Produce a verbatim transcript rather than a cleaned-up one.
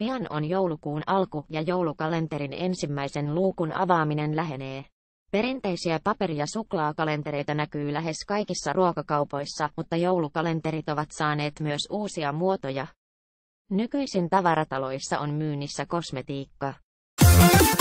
Pian on joulukuun alku ja joulukalenterin ensimmäisen luukun avaaminen lähenee. Perinteisiä paperi- ja suklaakalentereita näkyy lähes kaikissa ruokakaupoissa, mutta joulukalenterit ovat saaneet myös uusia muotoja. Nykyisin tavarataloissa on myynnissä kosmetiikka.